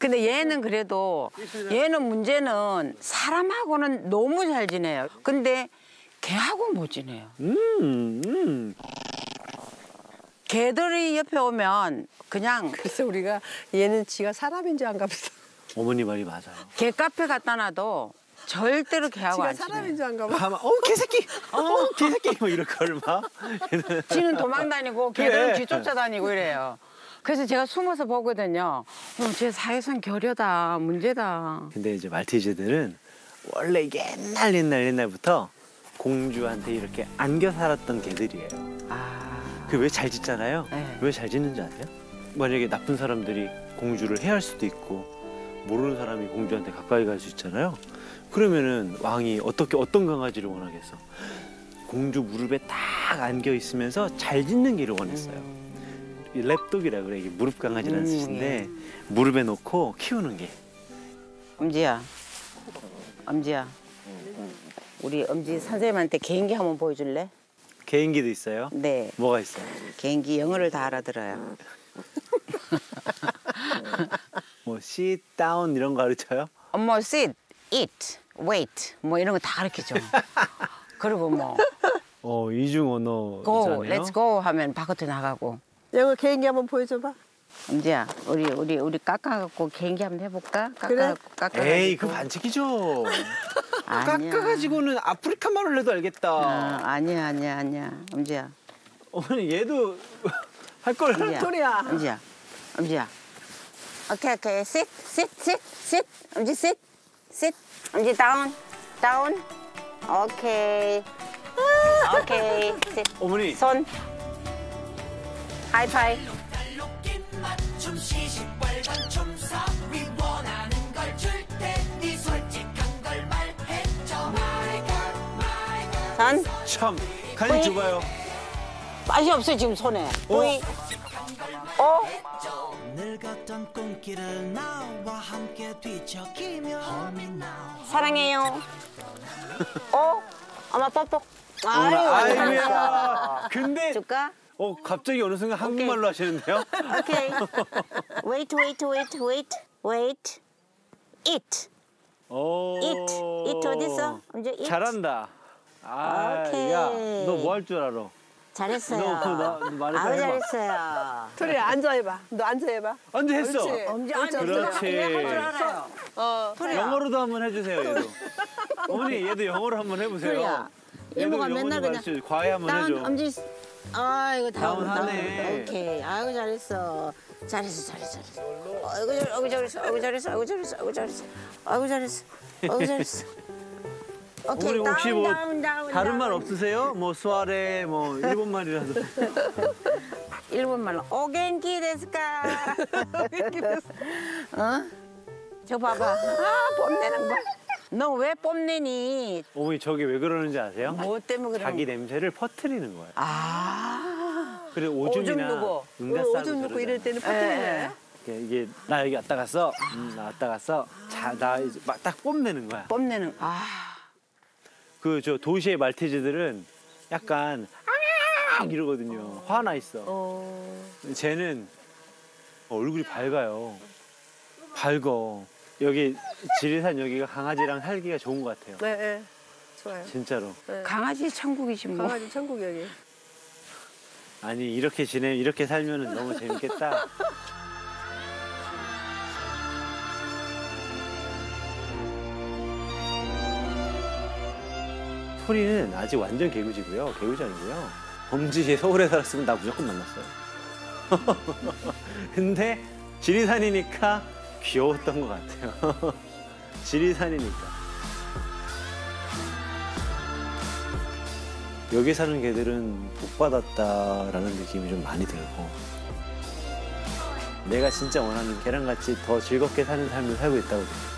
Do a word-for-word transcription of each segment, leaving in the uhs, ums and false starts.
근데 얘는 그래도 얘는 문제는 사람하고는 너무 잘 지내요. 근데 걔하고 못 지내요. 음, 음. 걔들이 옆에 오면 그냥 그래서 우리가 얘는 지가 사람인지 안 가보다. 어머니 말이 맞아요. 걔 카페 갖다 놔도 절대로 걔하고 지가 안 지내요. 사람인지 안 가봐. 가만, 어 개새끼, 어 개새끼 뭐 이럴 걸 막. 지는 도망 다니고 걔들은 그래. 뒤 쫓아다니고 이래요. 그래서 제가 숨어서 보거든요. 어, 쟤 사회성 결여다, 문제다. 근데 이제 말티즈들은 원래 옛날 옛날 옛날부터 공주한테 이렇게 안겨 살았던 개들이에요. 아, 그 왜 잘 짖잖아요. 네. 왜 잘 짖는지 아세요? 만약에 나쁜 사람들이 공주를 해할 수도 있고 모르는 사람이 공주한테 가까이 갈 수 있잖아요. 그러면은 왕이 어떻게 어떤 강아지를 원하겠어? 공주 무릎에 딱 안겨 있으면서 잘 짖는 개를 원했어요. 음. 이 랩독이라 그래. 이게 무릎 강아지라는 음, 뜻인데 예. 무릎에 놓고 키우는 게. 엄지야, 엄지야. 우리 엄지 선생님한테 개인기 한번 보여줄래? 개인기도 있어요? 네, 뭐가 있어요? 개인기 영어를 다 알아들어요. 뭐 sit down 이런 거 가르쳐요? 뭐 sit, eat, wait 뭐 이런 거 다 가르쳐줘. 그리고 뭐 어 이중 언어잖아요. go, let's go 하면 바깥에 나가고. 영어 개인기 한번 보여줘봐. 엄지야, 우리 우리 우리 깎아갖고 개인기 한번 해볼까? 그래. 깎아. 에이 그 반칙이죠. 아니야. 깎아가지고는 아프리카 말을 해도 알겠다. 아, 아니야 아니야 아니야. 엄지야, 어머니 얘도 할 걸. 엄지야. 소리야. 엄지야, 엄지야. 오케이 오케이, sit, sit, sit, sit. 엄지 sit, sit. 엄지 down, down. 오케이, 오케이. sit. 어머니. 손. 하이파이. 선. 참 간이 좁아요. 맛이 없어 지금 손에. 어? V. 어? 늙었던 꿈길을 나와 함께 뒤척이며 사랑해요. 어? 엄마 뽀뽀. 어머나, 아유, 아이고야. 근데 줄까? 어 갑자기 어느 순간 한국말로 하시는데요? 오케이. wait, wait, wait, wait, wait. eat. 오. eat. eat 어디 있어? 언제 eat? 잘한다. 아, 오케이. 야, 너 뭐 할 줄 알아? 잘했어요. 너, 너, 너 말해봐, 아우 해봐. 잘했어요. 소리야 앉아 해봐. 너 앉아 해봐. 언제 했어? 그렇지. 엄지 그렇지. 앉아. 그렇지. 할줄 알아요. 어. 소리야. 영어로도 한번 해주세요, 얘도. 어머니, 얘도 영어로 한번 해보세요. 소리야. 얘도 이모가 영어 맨날 좀 그냥 가르쳐. 과외 한번 다운 해줘. 엄지. 아 이거 다운 다운하네. 다운. 오케이. 아이고 잘했어. 잘했어 잘했어 잘했어. 아이고 잘 아이고 잘했어 아이고 잘했어 아이고 잘했어 아이고 잘했어 아이고 잘했어 아이고 잘했어. 오케이. 어머니 혹시 다운, 뭐 다운, 다운, 다른 다운. 말 없으세요? 뭐 수아레, 뭐 일본 말이라도. 일본 말로 오겐키 데스까? 어? 저 봐봐. 아 뽐내는 거. 너 왜 뽐내니? 어머니 저게 왜 그러는지 아세요? 뭐 때문에 그런 자기 냄새를 퍼뜨리는 거예요. 아. 그래 오줌 오줌이나 누고. 응가 싸고 오줌 누고 이럴 때는 예. 퍼뜨리네. 이게, 이게 나 여기 왔다 갔어. 음, 나 왔다 갔어. 자, 나 이제 막 딱 뽐내는 거야. 뽐내는. 아. 그 저 도시의 말티즈들은 약간 아 이러거든요. 화나 있어. 어. 쟤는 얼굴이 밝아요. 밝어. 여기 지리산 여기가 강아지랑 살기가 좋은 것 같아요. 네, 네. 좋아요. 진짜로. 네. 강아지 천국이지 뭐. 강아지 천국 여기. 아니 이렇게 지내 이렇게 살면은 너무 재밌겠다. 소리는 아직 완전 개구지고요. 개구지 아니고요. 범지에 서울에 살았으면 나 무조건 만났어요. 근데 지리산이니까 귀여웠던 것 같아요. 지리산이니까. 여기 사는 개들은 복 받았다라는 느낌이 좀 많이 들고 내가 진짜 원하는 개랑같이 더 즐겁게 사는 삶을 살고 있다고 생각해요.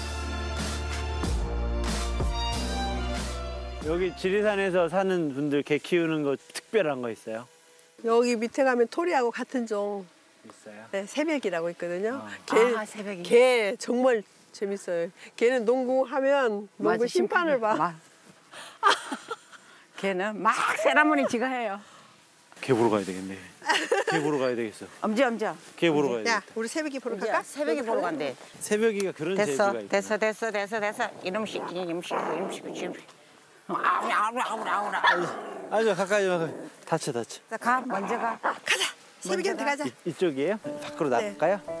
여기 지리산에서 사는 분들 개 키우는 거 특별한 거 있어요? 여기 밑에 가면 토리하고 같은 종 있어요? 네, 새벽이라고 있거든요. 아. 개, 아, 새벽이. 개 정말 재밌어요. 걔는 농구하면 농구 맞아, 심판을 봐. 막. 걔는 막 세라머니 지가 해요. 개 보러 가야 되겠네. 개 보러 가야 되겠어. 엄지 엄지. 개 보러 가야 야, 되겠다. 우리 새벽에 보러 엄지야 갈까? 새벽에 보러 간대. 새벽이가 그런 됐어 재주가 있구나. 됐어 됐어 됐어 됐어. 이놈 시키니 이놈 시키고 이놈 시키고 지금. 아우 아우 아우 아우 아우. 아주 가까이 와. 다쳐 다쳐. 자, 가 먼저 가. 가자. 새벽에 먼저 가. 들어가자. 이, 이쪽이에요? 밖으로 나갈까요?